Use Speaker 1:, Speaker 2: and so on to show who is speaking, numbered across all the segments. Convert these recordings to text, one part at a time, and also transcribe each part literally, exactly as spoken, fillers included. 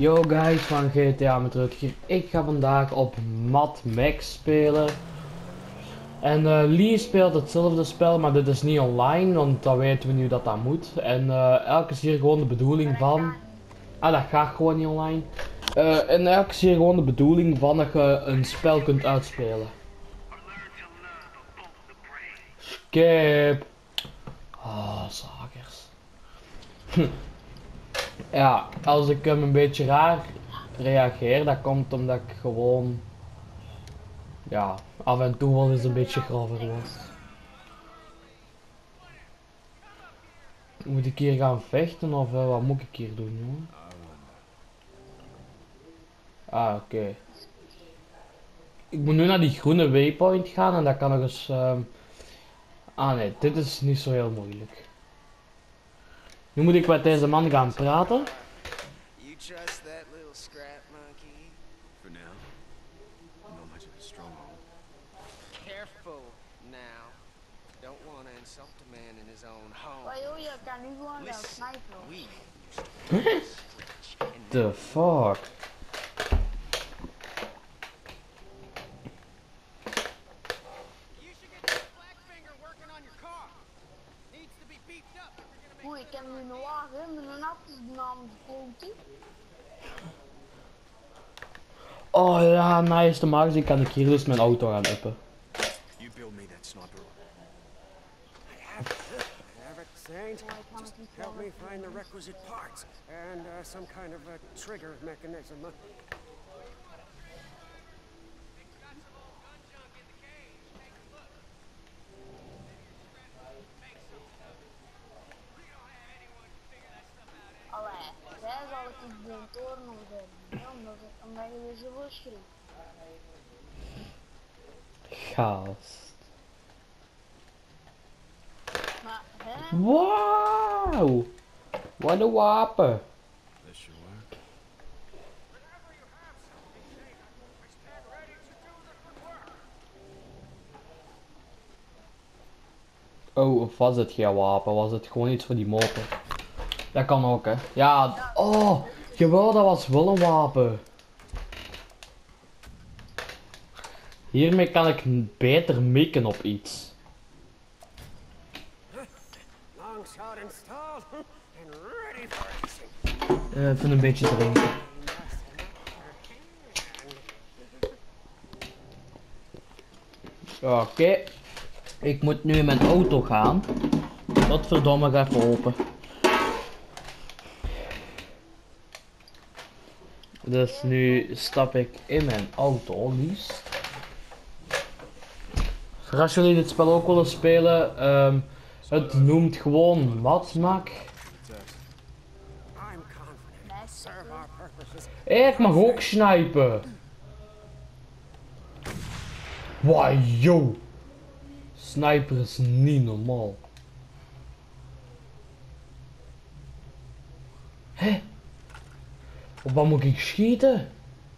Speaker 1: Yo guys van G T A met Rutger. Ik ga vandaag op Mad Max spelen. En uh, Lee speelt hetzelfde spel, maar dit is niet online, want dan weten we nu dat dat moet. En uh, elke is hier gewoon de bedoeling van... Ah, dat gaat gewoon niet online. Uh, en elke is hier gewoon de bedoeling van dat je een spel kunt uitspelen. Skip. Oh, zakers. Ja, als ik hem een beetje raar reageer, dat komt omdat ik gewoon, ja, af en toe wel eens een beetje grover was. Moet ik hier gaan vechten of uh, wat moet ik hier doen, jongen? Ah, oké. Okay. Ik moet nu naar die groene waypoint gaan en dat kan nog eens... Uh... Ah nee, dit is niet zo heel moeilijk. Nu moet ik met deze man gaan praten. The fuck?
Speaker 2: Oeh, ik heb nu een wagen met een achternaam gekozen.
Speaker 1: Oh ja, nice, de magie kan ik hier dus mijn auto gaan uppen.
Speaker 3: Help me find the requisite parts and uh, some kind of a trigger mechanism.
Speaker 2: Allee, zij zal ik iets doen toren of zo. Ja, omdat, omdat je weer zo verschrikt.
Speaker 1: Gast.
Speaker 2: Maar, hè?
Speaker 1: Wauw! Wat een wapen! Oh, of was het geen wapen? Was het gewoon iets voor die motor? Dat kan ook, hè? Ja, oh! Jawel, dat was wel een wapen. Hiermee kan ik beter mikken op iets. Even een beetje drinken. Oké. Okay. Ik moet nu in mijn auto gaan. Godverdomme, ga even open. Dus nu stap ik in mijn auto, liefst. Voor als jullie dit spel ook willen spelen, um, het noemt gewoon Mad Max. Hey, ik mag ook snipen. Wow, yo. Sniper is niet normaal. Hé? Op wat moet ik schieten?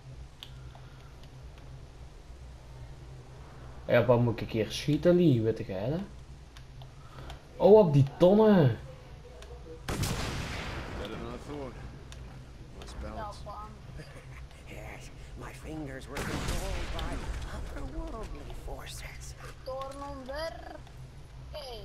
Speaker 1: Ja, op wat moet ik hier schieten, Lee? Weet jij dat? Oh, op die tonnen.
Speaker 3: Yes, my fingers were controlled by otherworldly forces.
Speaker 2: Toren onder. Hey.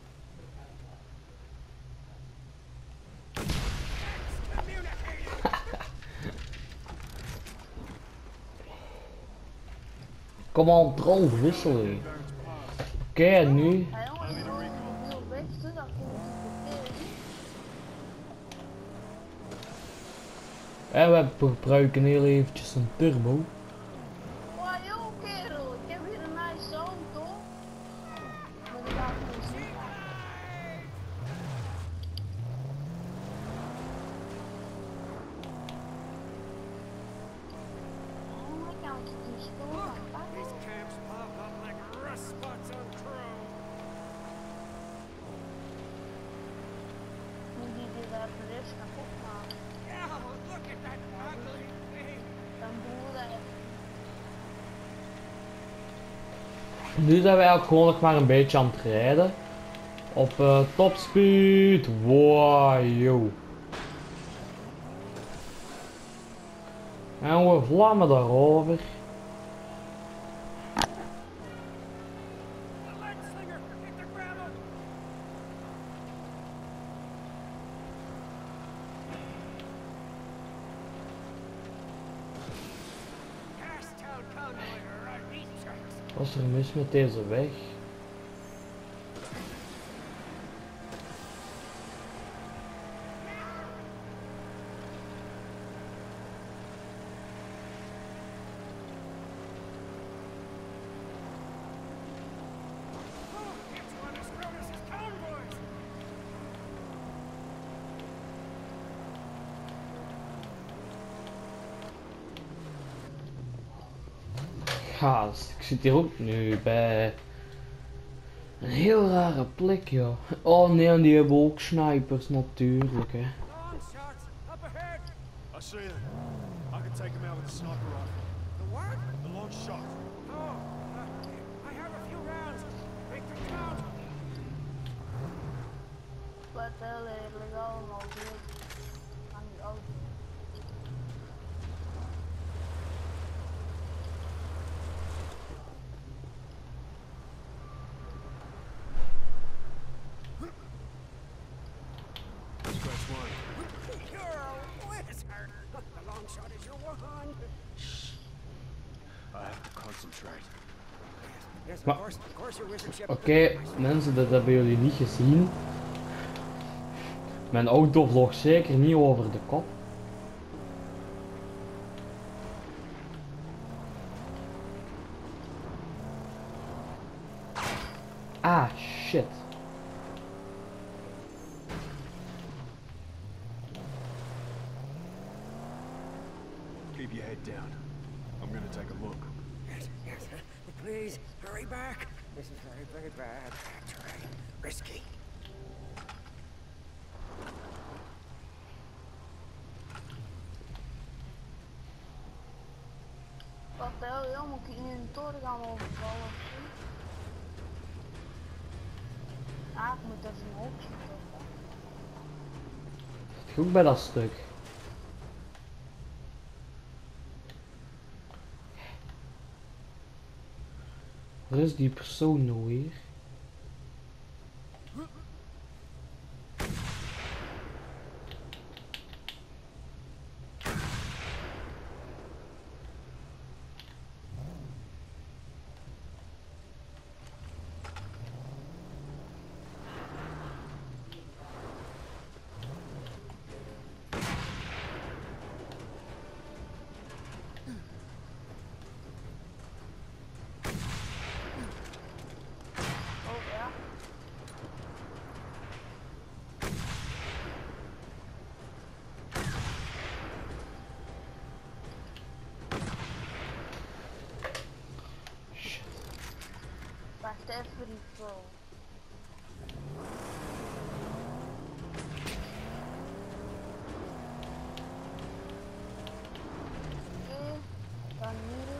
Speaker 1: Kom on, troll, wisselen. Oké, okay, en nu?
Speaker 2: Ja, jongen, ik wil heel best, dat komt
Speaker 1: En we gebruiken heel eventjes een turbo.
Speaker 2: wow, yo, kerel, ik heb hier een nice auto. Maar die gaat niet zien. Oh, ik kan het niet storen.
Speaker 3: These camps pop up like rust spots on chrome.
Speaker 2: Moet die dit daar voor eerst kapot maken?
Speaker 3: Yeah, well, look at that ugly thing.
Speaker 2: Dan doen we dat.
Speaker 1: Nu zijn wij ook gewoon nog maar een beetje aan het rijden. Op uh, topspeed. Wow, yo. En we vlammen daarover. Wat is er mis met deze weg? Gaas, ik zit hier ook nu bij een heel rare plek, joh. Oh nee, en die hebben ook snipers natuurlijk, hè.
Speaker 4: I see him. I can take him out with a sniper rifle.
Speaker 3: The what?
Speaker 4: The long shot.
Speaker 3: Oh, uh, I have a few rounds. Make them count.
Speaker 2: Wat heel eerlijk allemaal goed. Aan die auto.
Speaker 4: Scratch one.
Speaker 3: You're a wizard. The long shot is your one.
Speaker 4: I have to concentrate.
Speaker 3: Yes, of
Speaker 1: Maar-
Speaker 3: course, of course your wizardship.
Speaker 1: Oké, mensen, dat hebben jullie niet gezien. Mijn auto vloog zeker niet over de kop. Ah, shit.
Speaker 4: Keep your head down. I'm gonna take a look.
Speaker 3: Yes, yes. Please hurry back. This is very, very bad. Actually, risky.
Speaker 2: Wat heel heel moet ik in een toren gaan overvallen. Ah, ik moet er zijn hoofd schieten.
Speaker 1: Goed bij dat stuk. Waar is die persoon nou weer?
Speaker 2: Oh ja.
Speaker 1: Shit.
Speaker 2: Wacht even die pro. Oké, dan hier.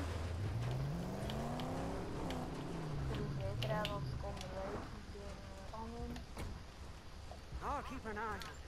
Speaker 2: Voor de zekerheid als ik onderweg een keer uh, aanneem.
Speaker 3: I'll keep an eye on it.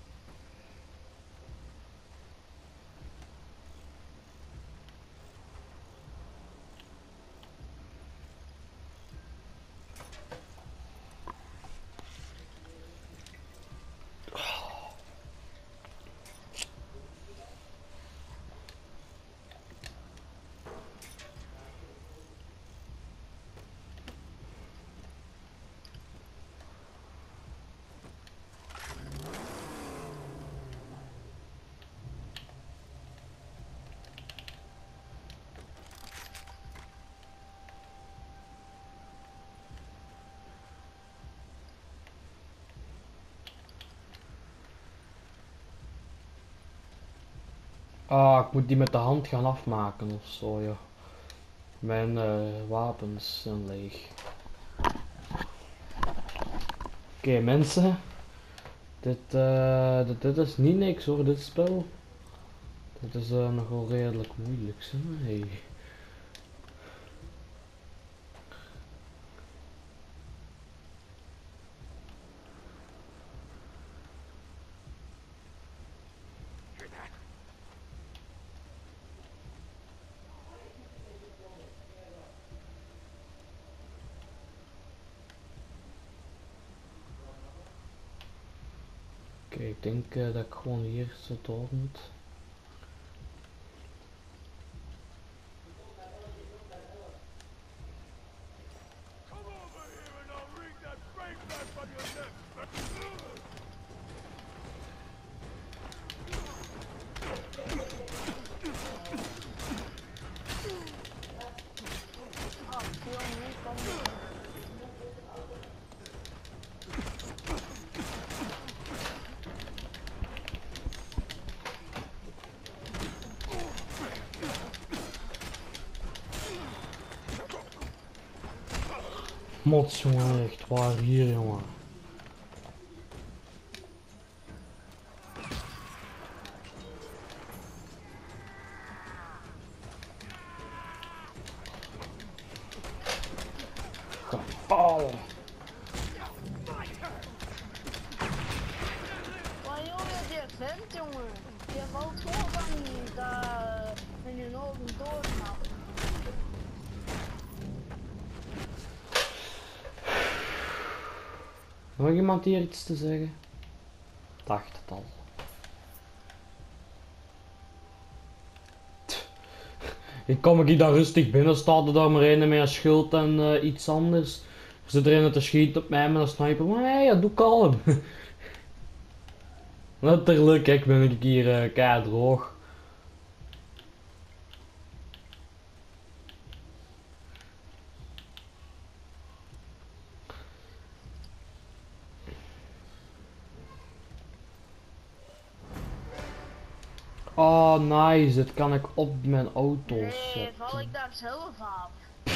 Speaker 1: Ah, ik moet die met de hand gaan afmaken of zo, ja. Mijn eh, wapens zijn leeg. Oké, mensen. Dit, eh, dit, dit is niet niks hoor, dit spel. Dit is uh, nogal redelijk moeilijk, zeg maar. Hey.
Speaker 3: Hear that?
Speaker 1: Ik denk uh, dat ik gewoon hier zo door moet. Mots jongen, echt waar hier jongen. Oh.
Speaker 2: Maar jongen, die vent jongen, die valt gewoon van dat in hun ogen doorgaan.
Speaker 1: Nog iemand hier iets te zeggen? Dacht het al. Ik kom ik daar rustig binnen, staat er daar maar een met een schild en uh, iets anders. Er zit er een te schieten op mij met een sniper, maar hey, ja, doe kalm. Natuurlijk, kijk ben ik hier uh, kei droog. Oh nice, dit kan ik op mijn auto
Speaker 2: Nee,
Speaker 1: zetten.
Speaker 2: val ik daar zelf af.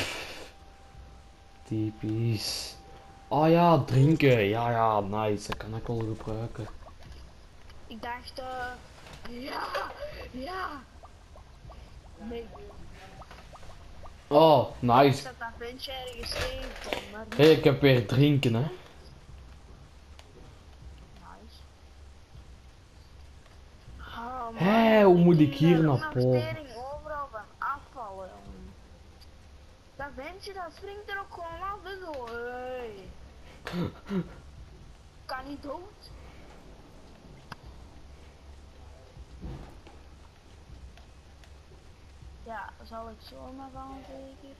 Speaker 1: Typisch. Oh ja, drinken. Ja ja, nice, dat kan ik wel gebruiken.
Speaker 2: Ik dacht, uh, ja, ja. Nee,
Speaker 1: Oh,
Speaker 2: ik
Speaker 1: nice.
Speaker 2: zat dat ventje ergens tegen, maar
Speaker 1: Hé, hey, ik heb weer drinken hè.
Speaker 2: nice. Oh, man,
Speaker 1: Hé, hoe moet
Speaker 2: die
Speaker 1: ik hier
Speaker 2: daar
Speaker 1: naar
Speaker 2: nog
Speaker 1: boven?
Speaker 2: tering overal van afvallen, jongen. Dat ventje dat springt er ook gewoon af, dus zo, hey. Kan niet dood. Ja, zal ik zo maar gaan zeker.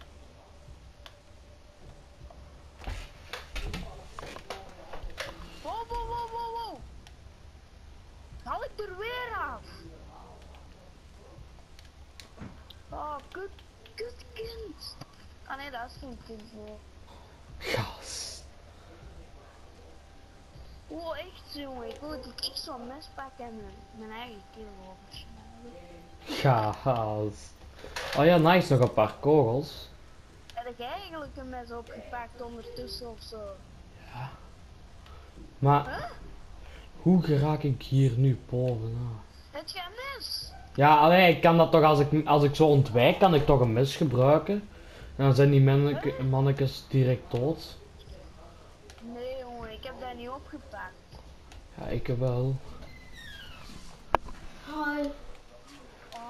Speaker 2: Wow, wow, wow, wow, wow. Haal ik er weer af. Oh, kut, kut kind. Ah nee, dat is geen kind meer.
Speaker 1: Gas.
Speaker 2: Wow, echt jongen, ik wil dat ik echt zo'n mes pakken en mijn, mijn eigen keel oversnijden.
Speaker 1: Gas. Oh ja, nice, nog een paar kogels.
Speaker 2: Heb ik eigenlijk een mes opgepakt ondertussen of zo?
Speaker 1: Maar
Speaker 2: Huh?
Speaker 1: hoe geraak ik hier nu bovenaan?
Speaker 2: Heb je een mes?
Speaker 1: Ja, allee, ik kan dat toch als ik, als ik zo ontwijk, kan ik toch een mes gebruiken. En dan zijn die manneke, mannetjes direct dood.
Speaker 2: Nee jongen, ik heb dat niet opgepakt.
Speaker 1: Ja, ik wel.
Speaker 2: Hi. Oh,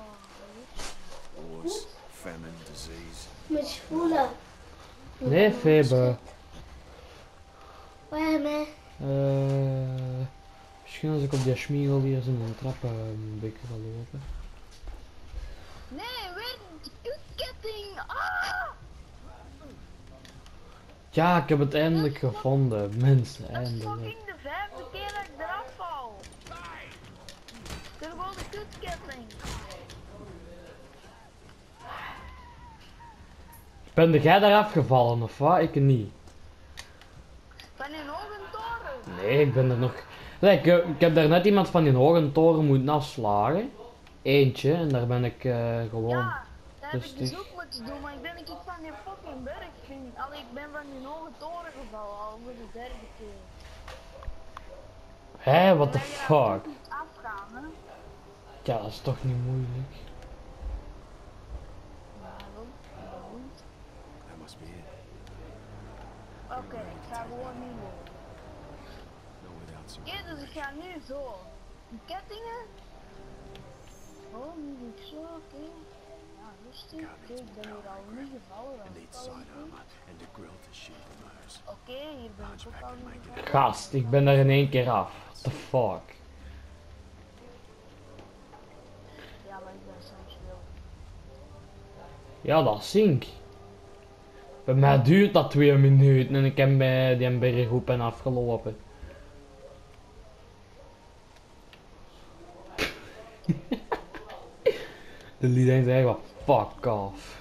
Speaker 4: Wars, famine, disease.
Speaker 5: Met schoenen.
Speaker 1: Nee, Febe.
Speaker 5: Waar me?
Speaker 1: Uh, misschien als ik op die schmiegel hier zo een trap uh, een beetje ga lopen.
Speaker 2: nee, weer die kutketting. Ah!
Speaker 1: Ja, ik heb het eindelijk gevonden. Mensen,
Speaker 2: Dat is
Speaker 1: eindelijk.
Speaker 2: fucking de vijfde keer dat ik eraf val. Ik heb gewoon de kutketting.
Speaker 1: Ben jij daar afgevallen of wat? Ik niet.
Speaker 2: Van in hoge toren.
Speaker 1: Nee, ik ben er nog. Nee, ik, eh, ik heb daar net iemand van die hoge toren moeten afslagen. Eentje, en daar ben ik uh, gewoon.
Speaker 2: Ja, dat heb ik dus
Speaker 1: rustig.
Speaker 2: ook moeten doen, maar ik ben niet van die fucking berg ging. Allee, ik ben van die hoge toren gevallen al voor de derde keer.
Speaker 1: Hé, what the
Speaker 2: En dat je
Speaker 1: fuck?
Speaker 2: daar moet afgaan, hè?
Speaker 1: Ja, dat is toch niet moeilijk.
Speaker 2: Waarom? Waarom?
Speaker 4: That must be it.
Speaker 2: Oké, ik ga gewoon nu lopen.
Speaker 4: No without some.
Speaker 2: Oké, dus ik ga nu zo. Die kettingen. Oh, nu doe ik zo, oké. Ja, dus. rustig. Oké, ik ben hier al niet gevallen.
Speaker 4: I need side armor and a grill to shield the nose.
Speaker 2: Oké, hier ben ik ook al niet gevallen.
Speaker 1: Gast, ik ben er in één keer af. What the fuck?
Speaker 2: Ja, maar ik ben soms wel.
Speaker 1: Ja, dat zink. Bij mij duurt dat twee minuten en ik heb bij die berg op en afgelopen. De lied denkt echt wel, fuck off.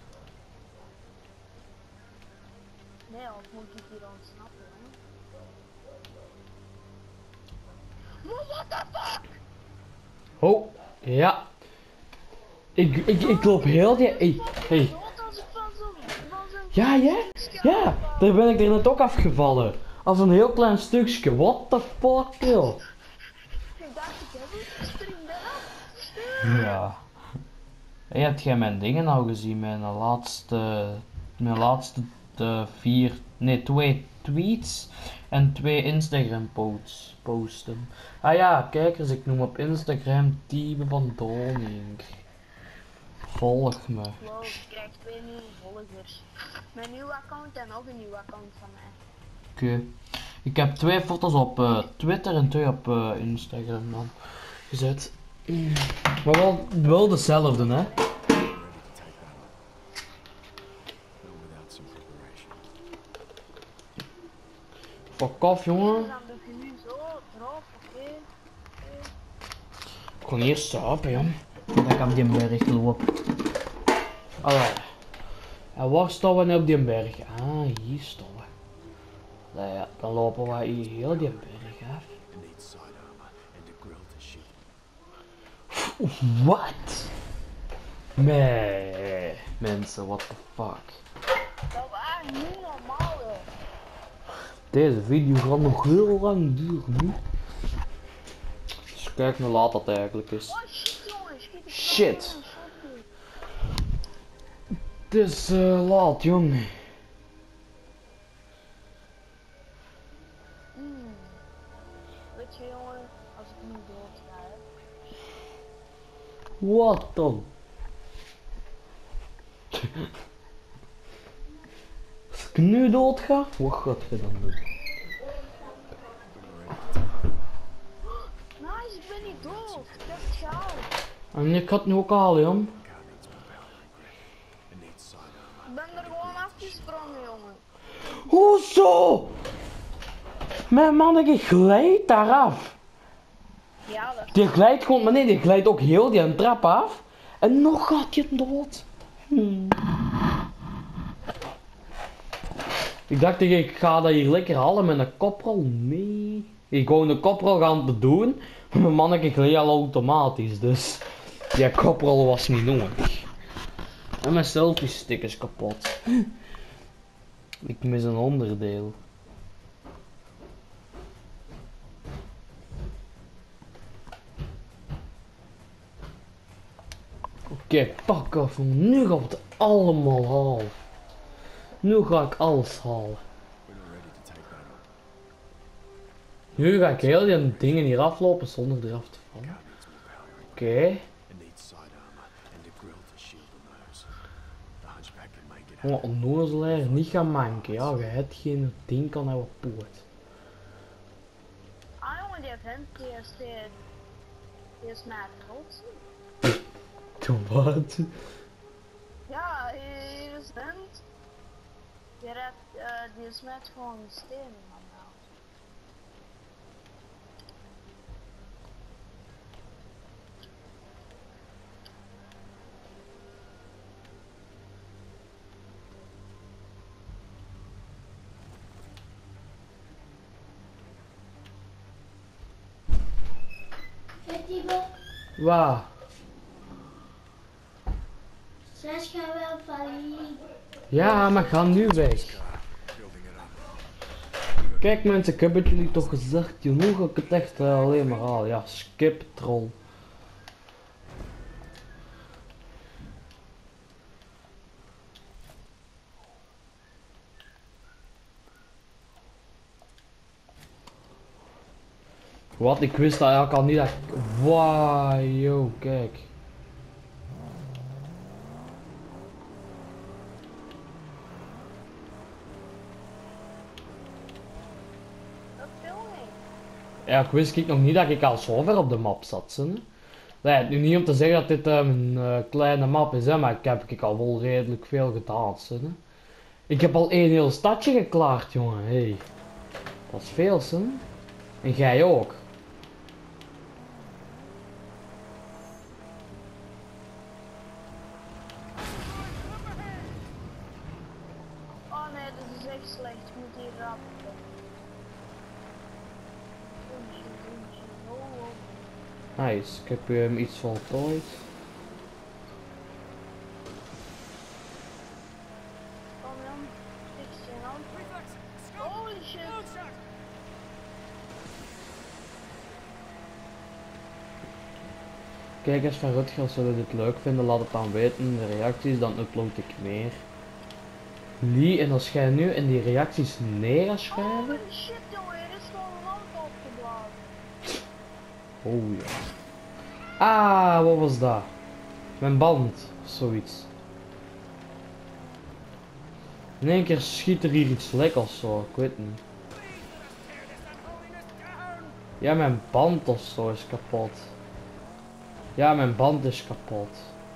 Speaker 2: Nee, of moet ik hier ontsnappen, hè? Maar what the fuck?
Speaker 1: Oh, ja. Ik, ik, ik loop heel die... Hey, hey.
Speaker 2: Dood als ik van zo'n... van zo'n...
Speaker 1: Ja, ja? Ja, daar ben ik er net ook afgevallen. Als een heel klein stukje. What the fuck, joh.
Speaker 2: Ik dacht, ik heb het. Spring eraf.
Speaker 1: Ja. Hey, heb jij mijn dingen al gezien? Mijn laatste... Mijn laatste uh, vier... Nee, twee tweets. En twee Instagram posts. Posten. Ah ja, kijkers, ik noem op Instagram Tiebe van Doning. Volg me.
Speaker 2: Wow, ik krijg twee nieuwe volgers. Mijn nieuwe account en nog een nieuw account van mij.
Speaker 1: Oké. Okay. Ik heb twee foto's op uh, Twitter en twee op uh, Instagram dan gezet. Mm. Maar wel, wel dezelfde, hè? Fuck off, jongen.
Speaker 2: Dan doe je nu zo erop, oké. Okay.
Speaker 1: Ik kon eerst slapen, jong. Voordat ik op die berg loop. Allee. En waar staan we nu op die berg? Ah, hier staan we. Nou ja, dan lopen we hier heel die berg af. Wat? Nee, mensen, what the fuck.
Speaker 2: Dat waren niet normaal, joh.
Speaker 1: Deze video gaat nog heel lang duren nu. Dus kijk hoe laat dat eigenlijk is.
Speaker 2: Oh shit, jongens. Schiet ik
Speaker 1: Shit. Het is uh, laat, jongen.
Speaker 2: Mm. Weet je, jongen, als ik nu dood ga, hè.
Speaker 1: Wat dan? Als ik nu dood ga, wat gaat je dan doen?
Speaker 2: Nice, ik ben niet dood. Ik heb het gehaald.
Speaker 1: En ik had het nu ook al, jong.
Speaker 2: Ik ben er gewoon afgesprongen, jongen.
Speaker 1: Hoezo? Mijn manneke glijdt daar af.
Speaker 2: Ja, dat
Speaker 1: Die glijdt gewoon, maar nee, die glijdt ook heel die trap af. En nog gaat je dood. Hmm. Ik dacht, ik ga dat hier lekker halen met een koprol. Nee. Ik gewoon een koprol gaan te doen. Maar mijn manneke glijdt al automatisch, dus die koprol was niet nodig. En mijn selfie stick is kapot. Ik mis een onderdeel. Oké, okay, pak af. Nu gaat het allemaal halen. Nu ga ik alles halen. Nu ga ik heel die dingen hier aflopen zonder eraf te vallen. Oké. Okay. Oh, onnozelaar, niet gaan manken. Ja, je hebt geen ding kan hebben poort.
Speaker 2: Ah, jongen, die vent, die is, die, die is mij trots.
Speaker 1: Wat?
Speaker 2: Ja, hier is vent. Die, redt, uh, die is met gewoon stenen, man.
Speaker 1: Waar?
Speaker 5: Zes gaan wel vallen.
Speaker 1: Ja, maar ga nu weg. Kijk mensen, ik heb het jullie toch gezegd, joh, nu ga ik het echt uh, alleen maar halen. Ja, skip troll. Wat, ik wist dat eigenlijk al niet dat ik... Wauw, yo, kijk. Ja, ik wist ik nog niet dat ik al zo ver op de map zat. Hè. Nee, nu niet om te zeggen dat dit um, een uh, kleine map is, hè, maar ik heb ik al wel redelijk veel gedaan. Hè. Ik heb al één heel stadje geklaard, jongen. Hey. Dat is veel, hè. En jij ook.
Speaker 2: Oh nee, dit is echt slecht. Ik moet hier rappen. Oentje, oentje, oh, oh.
Speaker 1: Nice, ik heb hem iets voltooid.
Speaker 2: Kom Jan, fix je hand. Holy shit.
Speaker 1: Kijkers van Rutgers zullen dit leuk vinden, laat het dan weten in de reacties, dan upload ik meer. Lee, en als jij nu in die reacties neer gaat schrijven...
Speaker 2: Holy shit jongen, er is gewoon een lamp opgeblazen.
Speaker 1: Oh ja. Ah, wat was dat? Mijn band, of zoiets. In één keer schiet er hier iets lek of zo, ik weet niet. Ja, mijn band of zo is kapot. Ja, mijn band is kapot.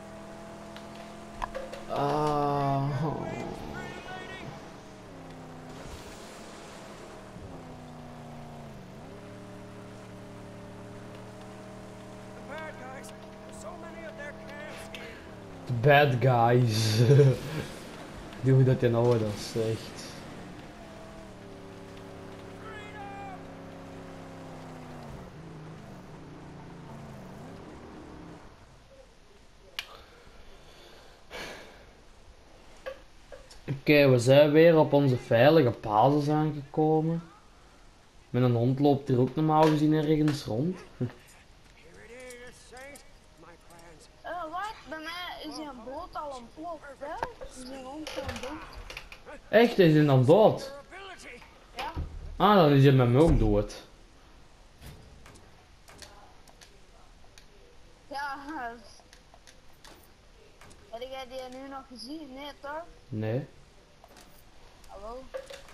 Speaker 1: Ah. The bad guys. Doe dat je nou dat zegt. Oké, okay, we zijn weer op onze veilige basis aangekomen. Met een hond loopt hier ook normaal gezien ergens rond.
Speaker 2: Uh, wat? Bij mij is een boot al ontploft, hè? Is een hond gewoon dood.
Speaker 1: Echt, is hij dan dood?
Speaker 2: Ja.
Speaker 1: Ah, dan is hij met me ook dood.
Speaker 2: Ja, heb jij die nu nog gezien? Nee toch?
Speaker 1: Nee.
Speaker 2: Hallo?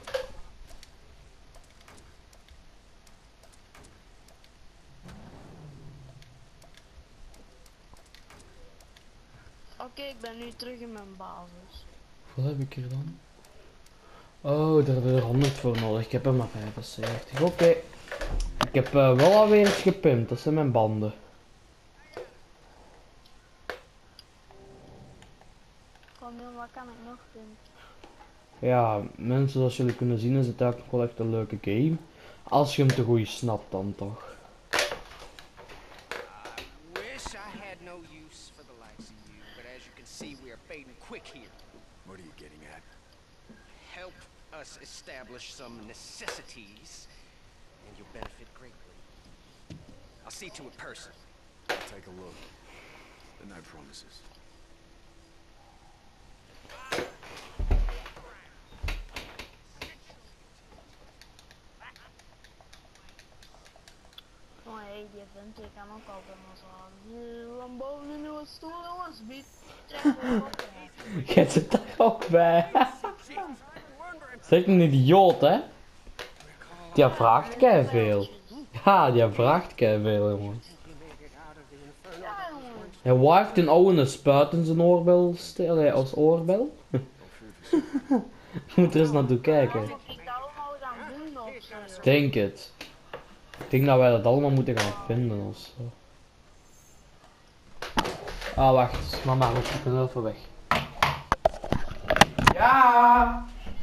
Speaker 2: Oké, okay, ik ben nu terug in mijn basis.
Speaker 1: Wat heb ik hier dan? Oh, daar hebben we er honderd voor nodig. Ik heb er maar vijfenzeventig. Oké. Okay. Ik heb uh, wel alweer eens gepimpt. Dat zijn mijn banden.
Speaker 2: Kom joh, wat kan ik nog doen?
Speaker 1: Ja, mensen, zoals jullie kunnen zien is het eigenlijk wel echt een leuke game. Als je hem te goed snapt dan toch.
Speaker 4: What are you getting at?
Speaker 3: Help us establish some necessities, and you'll benefit greatly. I'll see to it personally.
Speaker 4: I'll take a look. Then I promises.
Speaker 2: Oh hey, die vent die kan ook altijd maar zo aan. Die Lambo in uw stoel jongens, biedt.
Speaker 1: Jij zit daar ook bij. Zeg een idioot, hè? Die vraagt kei veel. Ja, die vraagt kei veel, jongen. En waar heeft een oude spuit in zijn oorbel stelen als oorbel? Je moet er eens naartoe kijken. Ik denk het. Ik denk dat wij dat allemaal moeten gaan vinden ofzo. Ah, wacht. Mama, ik ben even weg. Ja!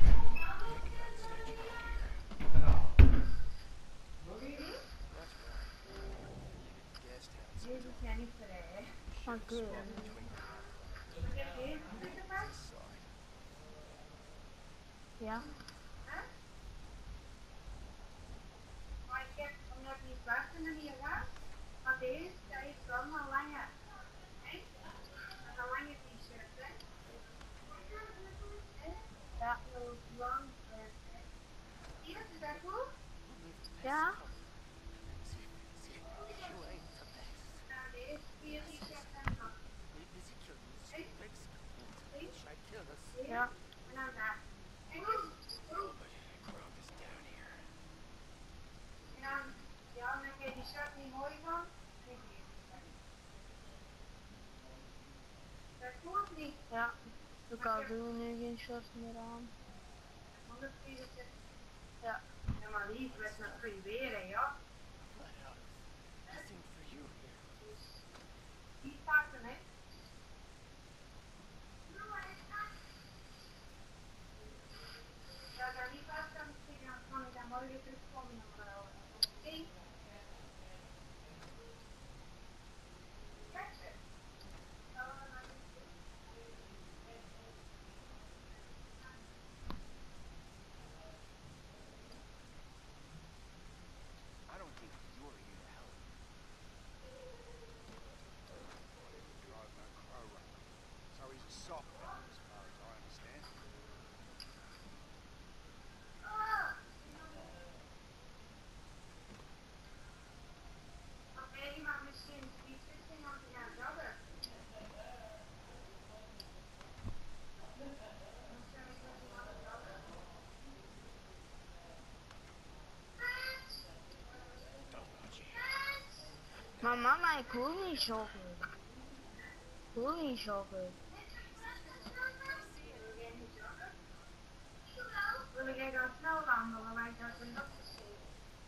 Speaker 2: Ja.
Speaker 5: Maar ik heb, omdat die zwarte er niet was, maar deze, dat is wel een lange, hè? Een lange t-shirt, hè?
Speaker 2: Ja.
Speaker 5: Zo lang, hè? Hier, is dat goed?
Speaker 2: Ja.
Speaker 5: Nou, deze vier t-shirts en dan.
Speaker 2: Ja.
Speaker 5: En dan daar. En dan, en dan, ja, niet.
Speaker 2: Ja, ik kan doen nu geen shorts meer aan.
Speaker 5: honderdvierenzestig.
Speaker 2: Ja.
Speaker 5: Ja, maar lief, we zijn nog geen weer, hè, ja.
Speaker 3: Nothing for you here.
Speaker 5: Dus, die pakken, hè. Ja, dan niet vast kan ik dan kan ik dan morgen terugkomen naar uh, oké. Kijk ze.
Speaker 3: I don't think you're here to help.
Speaker 4: Drive that crow run. So he's a soft one, as far as I understand.
Speaker 5: Oké, maar misschien die twisting om te gaan joggen.
Speaker 2: Maar mama, ik wil niet joggen. Ik wil niet joggen.
Speaker 5: Wil jij dan snel wandelen, maar ik dat een dokter zegt?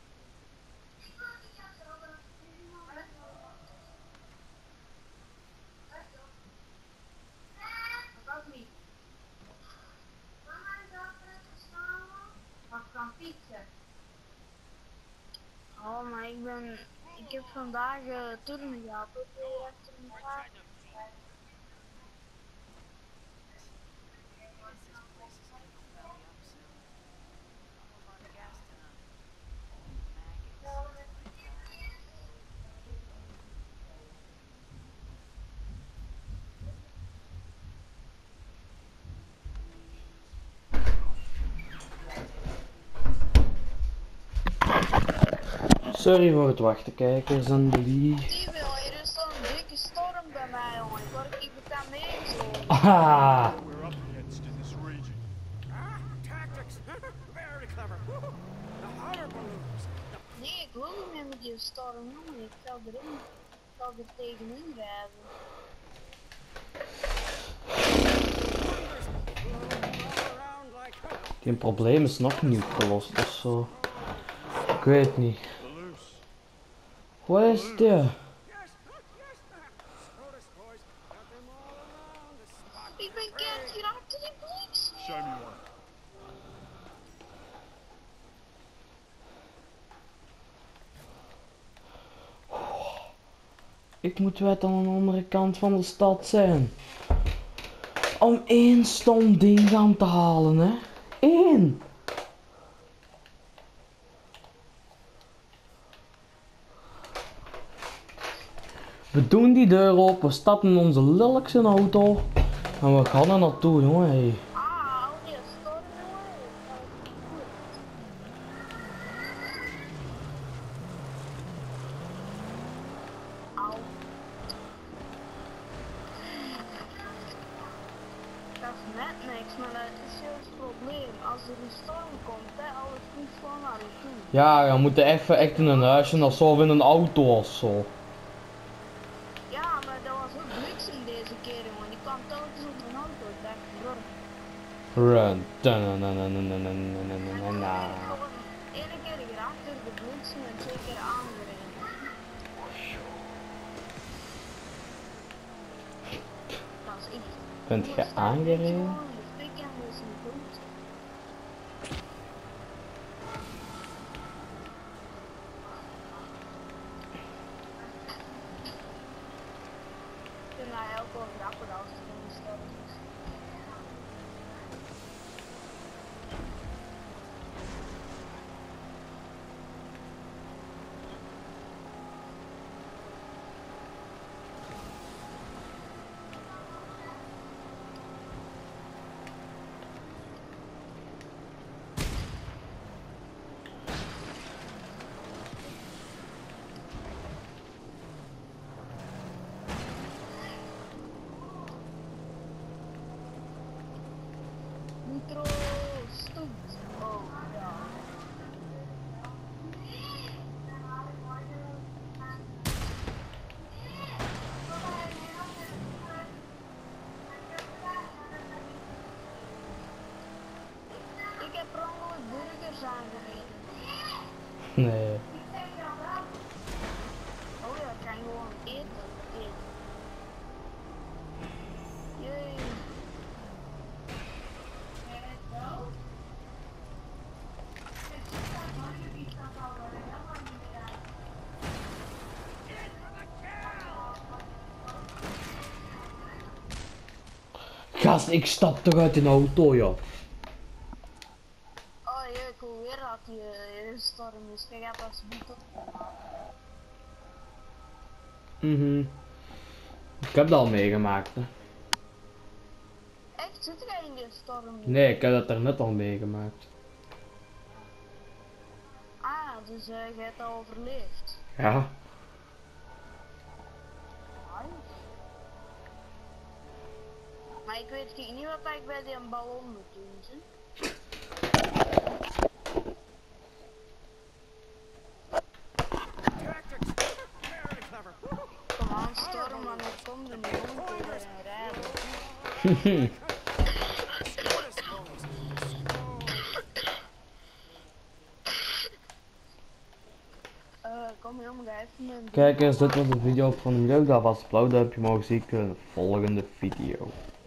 Speaker 5: Dat ook niet. Wat kan fietsen?
Speaker 2: Oh, maar ik ben... Ik heb vandaag uh, turnen gehad. Ook weer achter elkaar.
Speaker 1: Sorry voor het wachten, kijkers en die.
Speaker 2: Die wil, hier is zo'n dikke storm bij mij, jongen. Ik word ik kan mee zo.
Speaker 1: Ah,
Speaker 4: We're up against in this region.
Speaker 3: Ah, tactics. Very clever. Woo. The hotter balloons.
Speaker 2: Nee, ik wil niet meer met die storm, jongen. Ik zal erin. Ik zal er tegenin rijden.
Speaker 3: All around like
Speaker 1: geen probleem is nog niet opgelost of zo. Ik weet niet.
Speaker 4: Loose.
Speaker 1: Wat is dit?
Speaker 3: yes, yes. Notice, boys. Got them all around the spot.
Speaker 2: Ik ben keihard geraakt in die bliks.
Speaker 4: Show me one.
Speaker 1: Ik moet wet aan de andere kant van de stad zijn. Om één stom ding aan te halen, hè. Eén. We doen die deur open, we stappen in onze lelijkste auto. En we gaan er naartoe, jongen. Hey.
Speaker 2: Ah, al die storm, jongen. Dat is niet goed. Au. Dat is net niks, maar dat is juist het probleem. Als er een storm komt, hè, alles komt gewoon naar je toe.
Speaker 1: Ja, we moeten even echt in een huisje of zo, of in een auto of zo.
Speaker 2: Ja, maar dat was ook bliksem deze keer, jongen. Die kwam telkens op een auto. Ik dacht, bro.
Speaker 1: Run. Na.
Speaker 2: Gewoon één keer geraakt door de bliksem en twee keer aangereden. Dat is echt...
Speaker 1: Bent je aangereden?
Speaker 2: De fik en dat is niet goed. Ik vind dat ook wel grappig als het in de storm is. Nitro stoet. Oh ja.
Speaker 1: Nee.
Speaker 2: Oh ja, ik kan gewoon eten. Eten. Jee.
Speaker 1: Gast, ik stap toch uit een auto, joh.
Speaker 2: Oh jee, ik wil weer dat die uh, storm is. Kijk, gaat alsjeblieft op.
Speaker 1: Mhm. Ik heb dat al meegemaakt, hè.
Speaker 2: Echt, zit jij in die storm?
Speaker 1: Nee, ik heb dat er net al meegemaakt.
Speaker 2: Ah, dus uh, je hebt dat overleefd.
Speaker 1: Ja.
Speaker 2: Nice. Maar ik weet niet wat ik bij die ballon moet doen, zie.
Speaker 3: Tactics! Very clever.
Speaker 2: Kom aan, storm, maar ik kom er niet om tegen en rijden. Uh, kom hier, maar even mijn...
Speaker 1: Kijk eens, dit was de video van de leuk. Dat was het blauw duimpje, maar zie ik in de volgende video.